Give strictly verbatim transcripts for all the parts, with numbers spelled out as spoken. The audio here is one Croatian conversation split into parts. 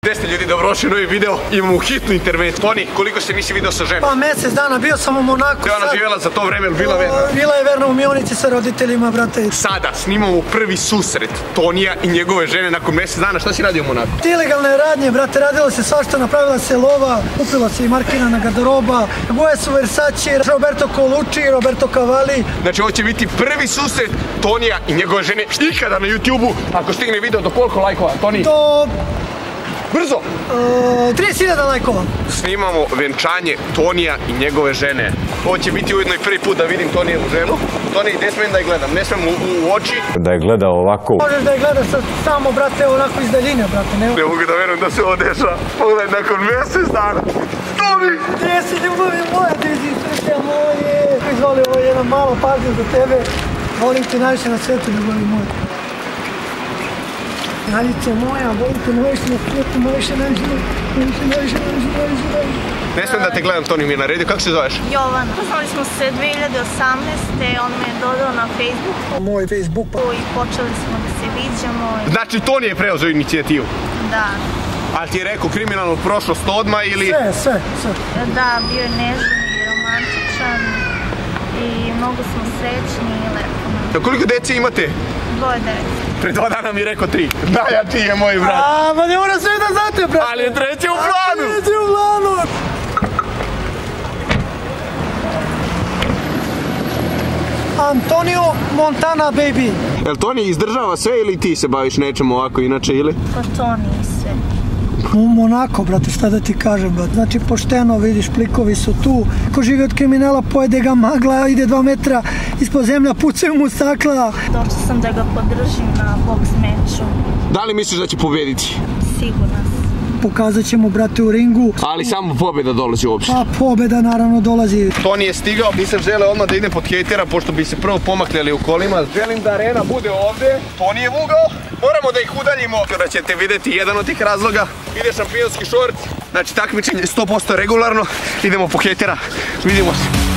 Gde ste ljudi, dobrodošli u novi video. Imamo hitnu intervenciju. Toni, koliko se nisi video sa ženom? Pa mjesec dana, bio sam u Monaku. Gde ona živjela za to vreme, ili bila verna? Bila je verna u Mionici sa roditeljima, brate. Sada snimamo prvi susret Tonija i njegove žene nakon mjesec dana. Šta si radio u Monaku? Ilegalne radnje, brate, radilo se svašta, napravila se lova, kupila se i markinana garderoba, boje su Versace, Roberto Colucci, Roberto Cavalli. Znači ovo će biti prvi susret Tonija i njegove žene ikada na YouTube-u. Ako stigne video do koliko lajkova, Toni? Do... Brzo! Uh, trideset hiljada lajkova. Snimamo venčanje Tonija i njegove žene. Ovo će biti ujedno i prvi put da vidim Tonijevu ženu. Toni, gdje smijem da je gledam? Ne smijem u, u oči. Da je gleda ovako. Možeš da je gledaš samo, brate, onako iz daljine, brate. Ne, ne mogu da verujem da se ovo dešava. Pogledaj, nakon mjesec dana. Toni! Gdje si ljubavi moja, dizi, sreće moje. Izvoli, ovo je jedna mala pažnja za tebe. Volim te najviše na svijetu, ljubavi moja. Kraljice moja, volim te najviše na svijetu, najviše, najviše, najviše, najviše, najviše, najviše, najviše. Ne smijem da te gledam, Toni mi je naredio. Kako se zoveš? Jovana. Poznali smo se dve hiljade osamnaeste. On me je dodao na Facebooku. Moj Facebook. I počeli smo da se viđamo. Znači, Toni je preuzeo inicijativu? Da. Ali ti je rekao kriminalnu prošlost odmah ili... Sve, sve, sve. Da, bio je nežan i romantičan. I mnogo smo srećni i lepo. Koliko dece imate? Dvoje dece. Pre dva dana mi je rekao tri. Najjači je moj brat. A, ma ne mora sve da znate, brate. Ali je treći u planu. Treći u planu. Antonio Montana, baby. Jel Toni izdržava sve ili ti se baviš nečem ovako inače ili? Pa to nije sve. U Monako, brate, šta da ti kažem, brate. Znači, pošteno, vidiš, plikovi su tu. Ko živi od kriminala, pojede ga magla, ide dva metra ispod zemlja, pucaju mu stakla. Došla sam da ga podržim na boks meču. Da li misliš da će pobediti? Sigurno sam. Pokazat ćemo, brate, u ringu. Ali samo pobjeda dolazi uopšte. Pa pobjeda naravno dolazi. Toni je stigao, nisam želeo odmah da idem pod hejtera, pošto bi se prvo pomakljali u kolima. Želim da arena bude ovdje. Toni je ugao. Moramo da ih udaljimo. Da ćete vidjeti jedan od tih razloga. Ide šampionski šort. Znači takmičenje sto posto regularno. Idemo po hejtera. Vidimo se.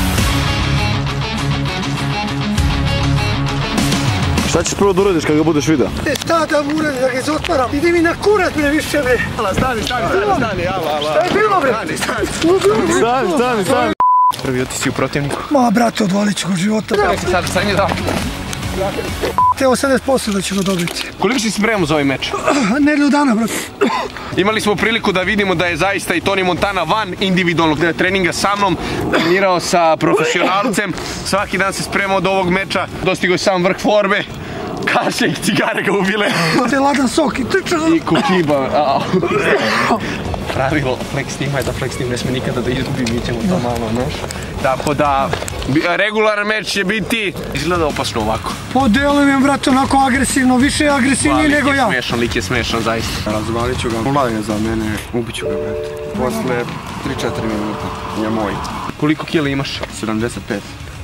Šta ćeš prvo da uradiš kad ga budeš vidio? E, šta da mu uradim, da ga izotvaram? Idi mi na kurac, bre, više, bre. Stani, stani, stani, stani, ala, ala. Šta je bilo, bre? Stani, stani. Stani, stani, stani. Prvi otici u protivniku. Ma, brate, odvalit ću ga života. Nek se sad stanje da. Te osamdeset posto da ćemo dobiti. Koliko si spremao za ovaj meč? Nedelju dana, brate. Imali smo priliku da vidimo da je zaista i Toni Montana van individualnog treninga sa mnom, trenirao sa profesionalcem, svaki dan se spremao od ovog meča, dostigao je sam vrh forme, kaše i cigare ga ubile. Te ladan sok i trča. I kukiba. Pravilo Flex Teama je da Flex Team ne sme nikada da izgubi, mi ćemo to malo, znaš. Tako da, regularan meč će biti, izgleda opasno ovako. Podelujem im, brate, onako agresivno, više agresivniji nego ja. Lik je smešan, lik je smešan, zaista. Razvalit ću ga, ulaje za mene, ubiću ga, brate. Posle tri četiri minuta je moj. Koliko kila imaš? sedamdeset pet.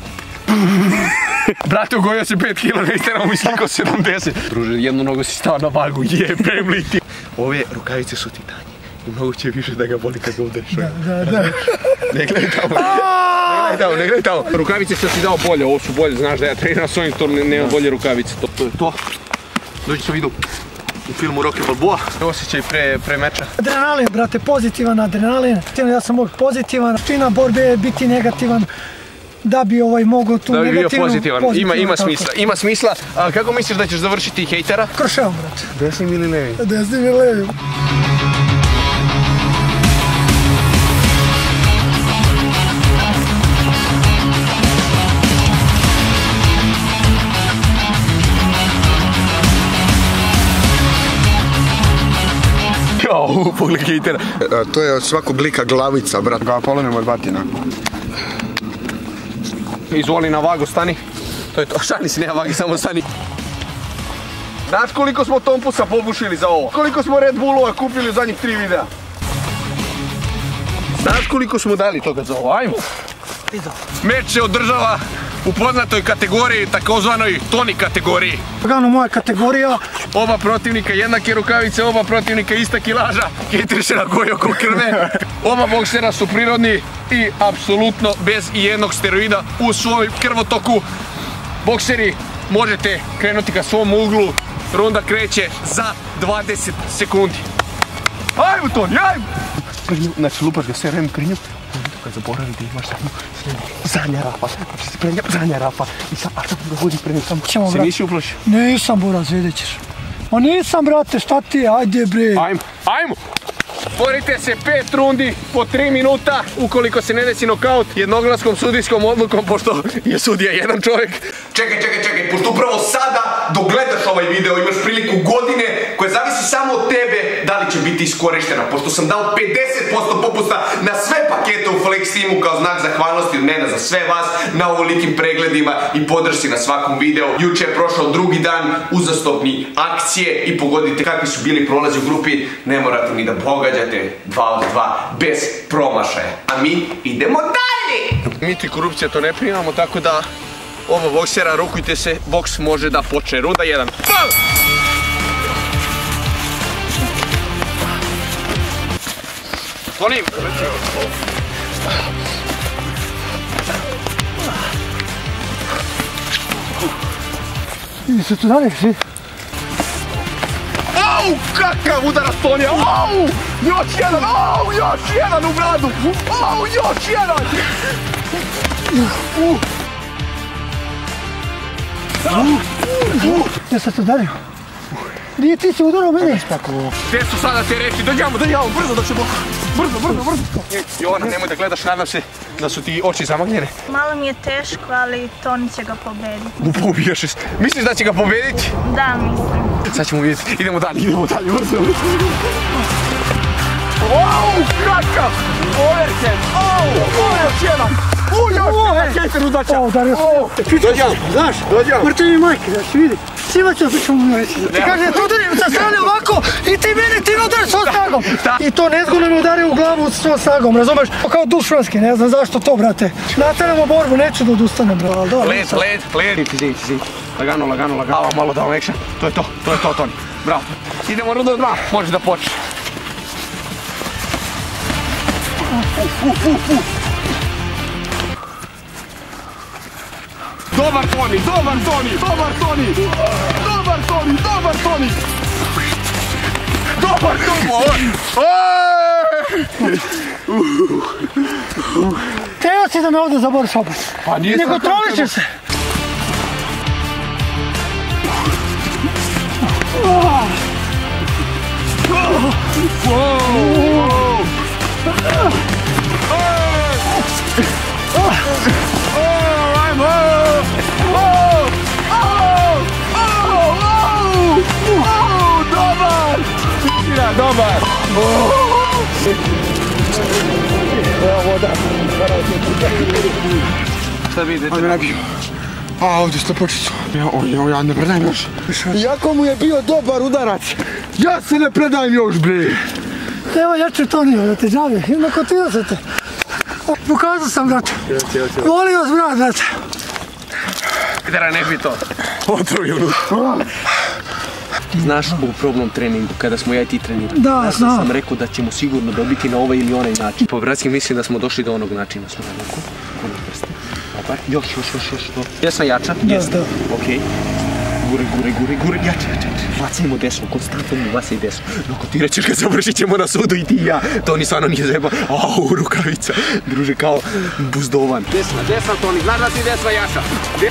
Brate, ugojio si pet kila, ne isterao mi sliko sedamdeset. Druže, jednu nogu si stao na vagu, jebem li ti. Ove rukavice su ti tanje. I mnogo će više da ga boli kad ga udariš. Da, da, da. Ne gledaj tamo. Ne gledaj tamo, ne gledaj tamo. Rukavice sam si dao bolje, ovo su bolje, znaš da ja treniram s ovim, to nema bolje rukavice. To je to. Dođi sam vidio u filmu Rocky Balboa. Osjećaj pre, pre meča. Adrenalin, brate, pozitivan adrenalin. Ja sam uvijek pozitivan. Suština borbe je biti negativan. Da bi ovaj mogao tu negativnu... Da bi bio pozitivan, ima, ima smisla, ima smisla. A kako misliš da ćeš završiti hejtera? Kroševom, brate. Desnim ili levim? Desnim ili levim. Jao, pogled hejtera. To je od svakog lika glavica, brat. Ga polomimo od batina. Izvoli na vagu, stani. To je to, šani si, nema vagi, samo stani. Znaš koliko smo Tompusa pobušili za ovo? Koliko smo Red Bullova kupili u zadnjih tri videa? Znaš koliko smo dali toga za ovo? Ajmo! Meč se održava u poznatoj kategoriji, takozvanoj Toni kategoriji. Gano, moja kategorija. Oba protivnika jednake rukavice, oba protivnika ista kilaža. Hejter se nagojio ko krve. Oba boksera su prirodni i apsolutno bez ijednog steroida u svoj krvotoku. Bokseri, možete krenuti ka svom uglu. Runda kreće za dvadeset sekundi. Ajmo Toni, ajmo! Prinju, znači lupaš ga sve vreme prinju. Kad zaboravi da imaš samo zadnja rafa. Znači se prenja zadnja rafa. I sam, a sad ga vodi prenju samo. Ćemo, se brat. nisi uplašio? Nisam, Buraz, vidjet ćeš. Ma nisam, brate, šta ti je, ajde bre. Ajmo, ajmo! Borite se pet rundi po tri minuta, ukoliko se ne desi nokaut jednoglaskom sudijskom odlukom, pošto je sudija jedan čovjek. Čekaj, čekaj, čekaj, pošto upravo sada dok gledaš ovaj video imaš priliku godine koja zavisi samo od tebe da li će biti iskorištena, pošto sam dao pedeset posto popusta na sve pakete u Flextimu kao znak zahvalnosti od mene za sve vas na ovolikim pregledima i podršci na svakom videu. Juče je prošao drugi dan uzastopni akcije i pogodite kakvi su bili prolazi u grupi, ne morate ni da pogađate dva od dva bez promašaja. A mi idemo dalje! Mit i korupcija to ne primamo, tako da ovo boksera, rukujte se, boks može da počne. Runda jedan. Pal! Klonim! Idi se tu dalje, svi. Au, kakav udarac Tonija! Au! Još jedan! Au! Još jedan u bradu! Au! Još jedan! Ja sam se udario. Nije ti si udarao mene. Gdje su sada te reči? Dođamo, dođamo, brzo da ćemo... Brzo, brzo, brzo! Jovana, nemoj da gledaš, nadam se da su ti oči zamagljene. Malo mi je teško, ali Toni će ga pobediti. Ubijaš se. Misliš da će ga pobediti? Da, mislim. Sad ćemo vidjeti. Idemo dalje, idemo dalje, brzo. Wow, kakav! Overhead! Au, ovo je još jedan! U, još jedan! Kejter udača! O, udario sam. Dođamo, Znaš, dođamo. mrtvi mi majke, da si vidi. Svima ću pričamo mu reći. Ti kaže, ja te udarim sa strane ovako i ti mene ti me udariš svojom snagom. I to nezgodno me udario u glavu svojom snagom, razumeš? Kao duš Franski, ne znam zašto to, brate. Nastavljamo borbu, neću da odustanem, bro, ali dobro. Led, led, led. Ti, ti, ti. Lagano, lagano, lagano. Malo dao action. To je to, to je to, Toni. Bravo. Idemo runda dva, možeš da počneš. Uf, uf, uf, uf. Dobar Toni, dobar Toni, dobar Toni! Dobar Toni, dobar Toni! Dobar Toni! Teo si da me ovdje zaboriš opet. Pa nije Ne kontroliše se. Dobar! Šta vidite? Ajme nabiju. A, ovdje ste počicu. Ja, ja, ja ne predajem još. Iako mu je bio dobar udarac, ja se ne predajem još, bre. Evo, ja ću to nije, da te žavi. Ima ko ti da te. Pokazao sam, brate. Volio vas, brat, brate. Gdera, ne bi to. Otrovi unutra. Znaš u probnom treningu, kada smo ja i ti trenirali. Da, ja znam. sam rekao da ćemo sigurno dobiti na ovaj ili onaj način. Po bratski mislim da smo došli do onog načina. Smo na ruku, koni prste. Dobar, još, još, još, još. Desna jača? Da, Desna. da. Okej. Gure, gure, gure, gure, jače, jače, jače. Bacajmo desno, konstantno mu bacaj desno. Dok ti rećeš kad završit ćemo na sudu i ti i ja. Toni stvarno nije zajeba. Au, rukavica. Druže, kao buzdovan. Desna, desna, Toni, znaš da si desna jača.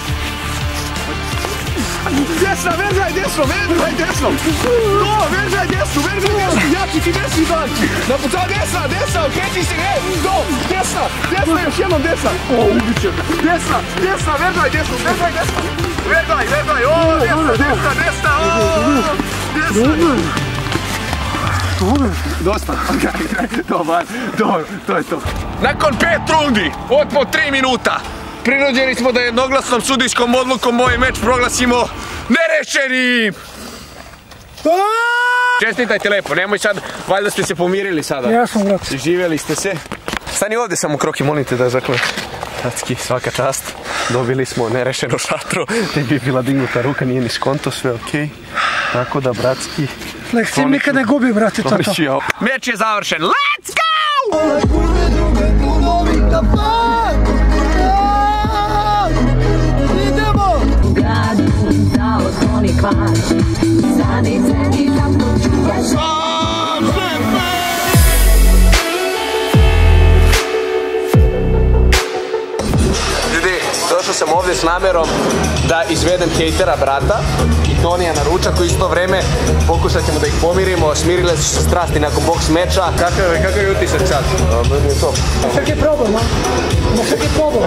Desna, verzaj desno, verzaj desno! No, verzaj desno, verzaj desno, jaki ti desni znači! Napuca desna, desna, okreći se, ne, do, desna, desna, još jednom desna! O, ubit će me! Desna, desna, verzaj desno, verzaj desno! Verzaj, verzaj, o, desna, desna, desna, o, desna! Dosta, dobar, dobro, to je to. Nakon pet rundi, od po tri minuta, prinuđeni smo da jednoglasnom sudijskom odlukom ovaj meč proglasimo nerešenim! Čestitajte lepo, nemoj sad, valjda ste se pomirili sada. Ja sam, brate. Živjeli ste se. Stani ovdje samo Kroki, molim te da zakle. Bratski, svaka čast. Dobili smo nerešeno šatro, tebi je bila dignuta ruka, nije ni skonto, sve okej. Tako da, bratski... Flextim nikad ne gubi, brate, to to. Meč je završen, let's go! ovdje s namjerom da izvedem hejtera brata i Tonija na ručak u isto vrijeme. Pokušat ćemo da ih pomirimo, smirile su se strasti nakon boks meča. Kakav je utisak sad? Meni je to. Čak je problem, a? Čak je problem.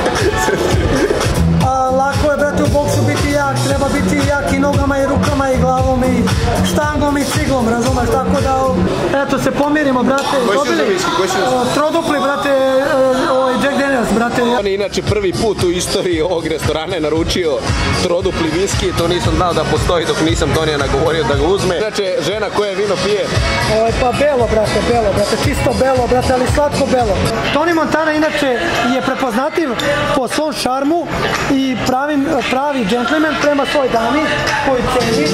A lako je, brate, u boksu biti jak, treba biti jak i nogama i rukama i glavom i štangom i ciglom, razumeš, tako da, eto, se pomirimo, brate. Koji si za viski, koji si za... Trodupli, brate, ovaj Jack Daniels, brate. On je inače prvi put u istoriji ovog restorana je naručio trodupli viski, to nisam znao da postoji dok nisam Tonija nagovorio da ga uzme. Inače, žena koja vino pije? Ovaj, pa belo, brate, belo, brate, čisto belo, brate, ali slatko belo. Tony Montana inače je prepoznatljiv po svom šarmu i pravim, pravi džentlmen prema svoj dami koji ceni,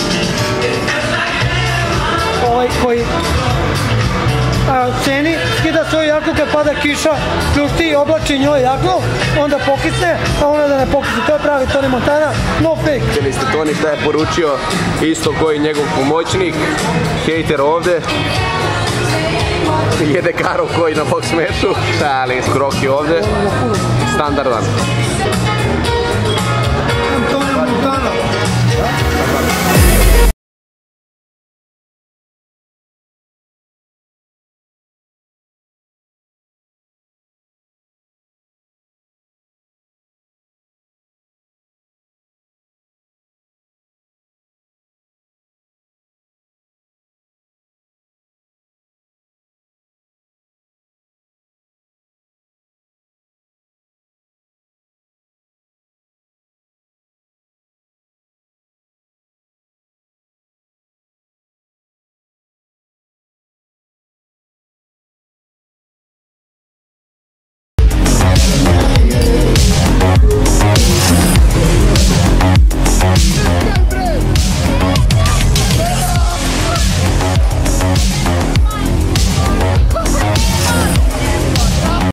ovaj, koji a, ceni, skida svoju jaknu kad pada kiša, pljušti i oblači njoj jaknu, onda pokisne, a ona da ne pokisne. To je pravi Tony Montana, no fake. Vidjeli ste Toni šta je poručio, isto koji njegov pomoćnik, hejter ovdje. Jede karu koji na boks meču, ali krok je ovdje, standardan.